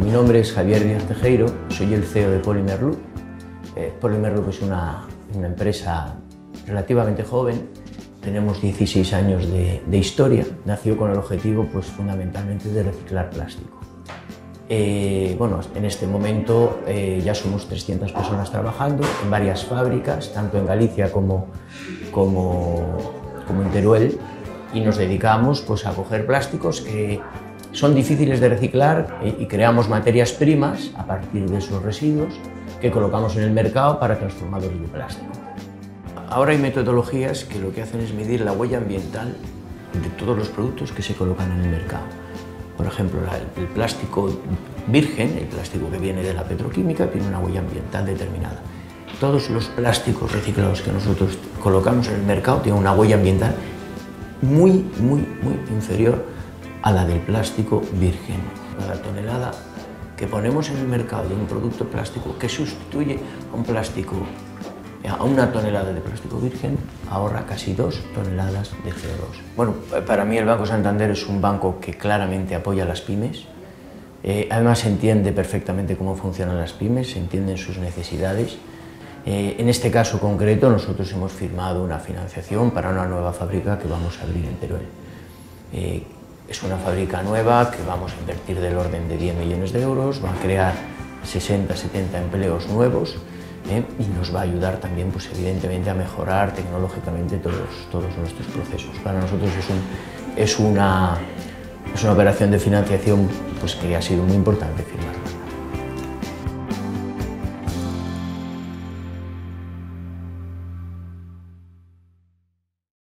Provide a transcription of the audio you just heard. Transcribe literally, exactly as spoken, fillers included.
mi nombre es Javier Díaz Tejero, soy el C E O de Polymer Loop. Eh, Polymer Loop es una, una empresa relativamente joven, tenemos dieciséis años de, de historia, nació con el objetivo pues, fundamentalmente de reciclar plástico. Eh, bueno, en este momento eh, ya somos trescientas personas trabajando en varias fábricas, tanto en Galicia como, como, como en Teruel, y nos dedicamos pues, a coger plásticos que son difíciles de reciclar eh, y creamos materias primas a partir de esos residuos que colocamos en el mercado para transformadores de plástico. Ahora hay metodologías que lo que hacen es medir la huella ambiental de todos los productos que se colocan en el mercado. Por ejemplo, el plástico virgen, el plástico que viene de la petroquímica, tiene una huella ambiental determinada. Todos los plásticos reciclados que nosotros colocamos en el mercado tienen una huella ambiental muy, muy, muy inferior a la del plástico virgen. Cada tonelada que ponemos en el mercado de un producto plástico que sustituye a un plástico, a una tonelada de plástico virgen, ahorra casi dos toneladas de C O dos. Bueno, para mí el Banco Santander es un banco que claramente apoya a las pymes. Eh, además se entiende perfectamente cómo funcionan las pymes, se entienden sus necesidades. Eh, en este caso concreto nosotros hemos firmado una financiación para una nueva fábrica que vamos a abrir en Teruel. Eh, es una fábrica nueva que vamos a invertir del orden de diez millones de euros, va a crear sesenta a setenta empleos nuevos. ¿Eh? Y nos va a ayudar también, pues, evidentemente, a mejorar tecnológicamente todos, todos nuestros procesos. Para nosotros es, un, es, una, es una operación de financiación pues, que ha sido muy importante firmar.